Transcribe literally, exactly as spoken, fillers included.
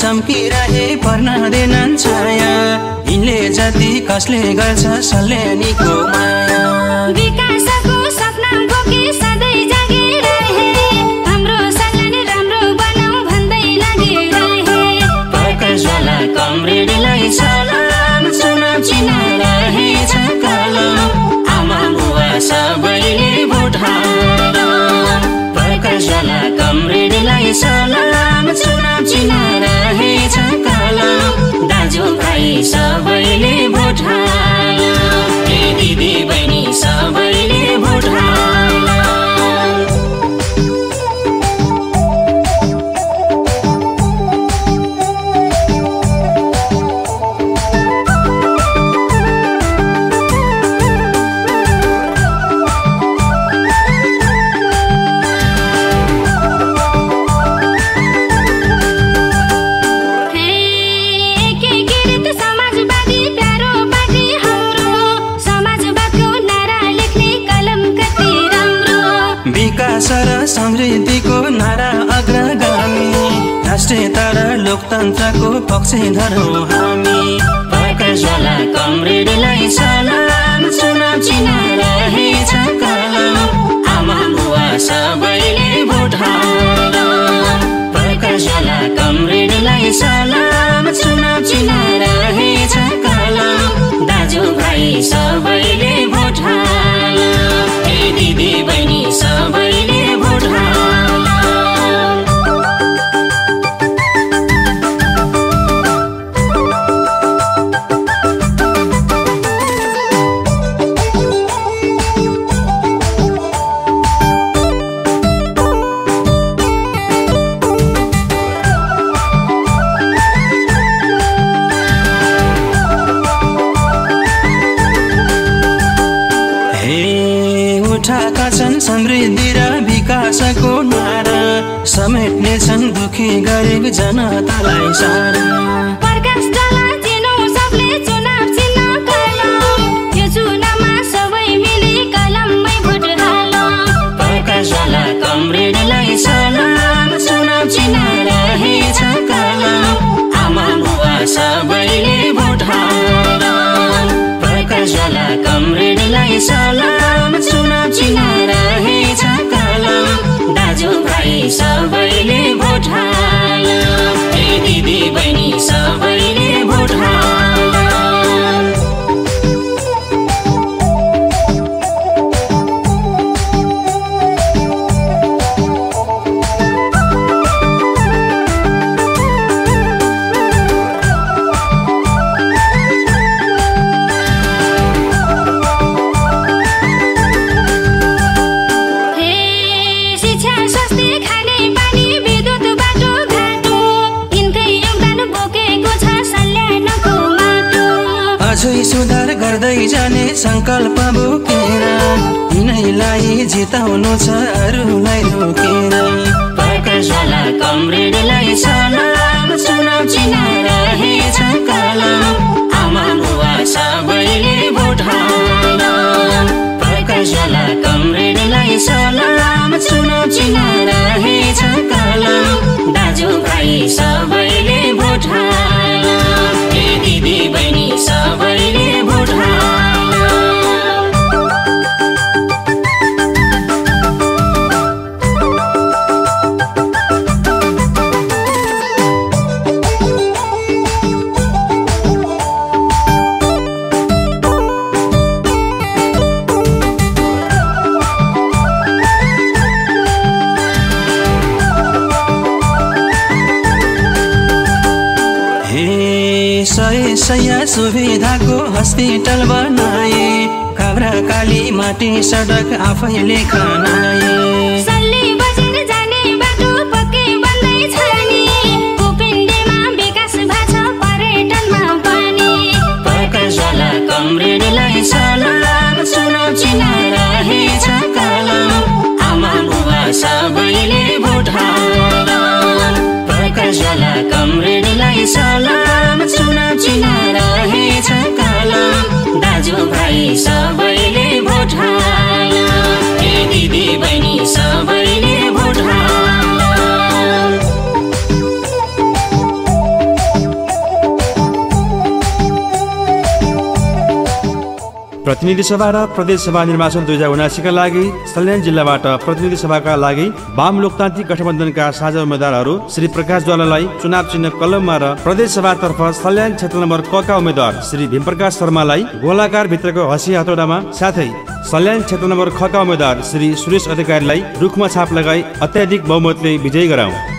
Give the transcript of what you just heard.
चम्किरहे पर्न देनन् छाया यिनले जति कसले गर्छ सल्यानीको माया विकासको सपना बोकी सधैँ जागिरहे हाम्रो सल्यानी राम्रो बनाऊ भन्दै लागिरहे प्रकाशवाला कमरेडलाई सलाम चुनाव चिन्ह रहेछ कलम आमा बुवा सबैले भोट हाल्नु प्रकाशवाला कमरेडलाई सलाम चुनाव चिन्ह रहेछ कलम दाजुभाइ सबैले भोट हाल्नु ए दिदी बहिनी सबैले भोट हाल्नु विकास र समृद्धिको नारा अग्रगामी राष्ट्रियता र लोकतन्त्रको पक्षधर हौ हामी प्रकाशवाला कमरेडलाई सलाम चुनाव चिन्ह रहेछ कलम आमा बुवा सबैले भोट हाल्नु प्रकाशवाला कमरेडलाई सलाम चुनाव चिन्ह रहेछ कलम दाजुभाइ सबैले भोट हाल्नु ए दिदी बहिनी सबैले भोट हाल्नु उठाएका छन् समृद्धि र विकासको नारा समेट्ने छन् दुखी गरिब जनतालाई सारा प्रकाश डला चिनो सबले चुनाव चिन्ह कलम यो चुनावमा सबै मिली कलममै भोट हालौँ प्रकाशवाला कमरेडलाई सलाम चुनाव चिन्ह रहेछ कलम आमा बुवा सबैले भोट हाल्नु प्रकाशवाला कमरेडलाई सलाम चुनाव चिन्ह रहेछ कलम दाजुभाइ सबैले भोट हाल्नु ए दिदी बहिनी सबैले भोट हाल्नु सुधार गर्दै जाने संकल्प बोकेर यिनैलाई जिताउनु छ अरूलाई रोकेर प्रकाशवाला कमरेडलाई सलाम चुनाव चिन्ह रहेछ कलम आमा बुवा सबैले भोट हाल्नु प्रकाशवाला कमरेडलाई सलाम चुनाव चिन्ह रहेछ कलम दाजुभाइ सबैले भोट हाल्नु ए दिदी बहिनी सबैले भोट हाल्नु सय सय सुविधाको हस्पिटल बनाए काभ्रा काली माटी सडक आफैले खनाए सल्ली बजार जाने बाटो पक्कै बन्दै छ नि कुपिण्डेमा विकास भएको छ पर्यटनमा पनि प्रकाशवाला कमरेडलाई सलाम चुनाव चिन्ह रहेछ कलम आमा बुवा सबैले भोट हाल्नु प्रकाशवाला कमरेडलाई सलाम चुनाव चिन्ह रहेछ कलम दाजुभाइ सबैले भोट हाल्नु ए दिदी बहिनी सबैले भोट हाल्नु प्रतिनिधि सभा र प्रदेश सभा निर्वाचन दुई हजार उनासीका लागि सल्यान जिल्लाबाट प्रतिनिधि सभाका लागि वाम लोकतान्त्रिक गठबन्धनका साझा उम्मेद्वारहरू श्री प्रकाश ज्वालालाई चुनाव चिन्ह कलममा र प्रदेश सभातर्फ सल्यान क्षेत्र नम्बर क का उम्मेद्वार श्री भीमप्रकाश शर्मालाई गोलाकार भित्रको हँसिया हतौडामा साथै सल्यान क्षेत्र नम्बर ख का उम्मेद्वार श्री सुरेश अधिकारीलाई रुखमा छाप लगाई अत्याधिक बहुमतले विजयी गराउँ।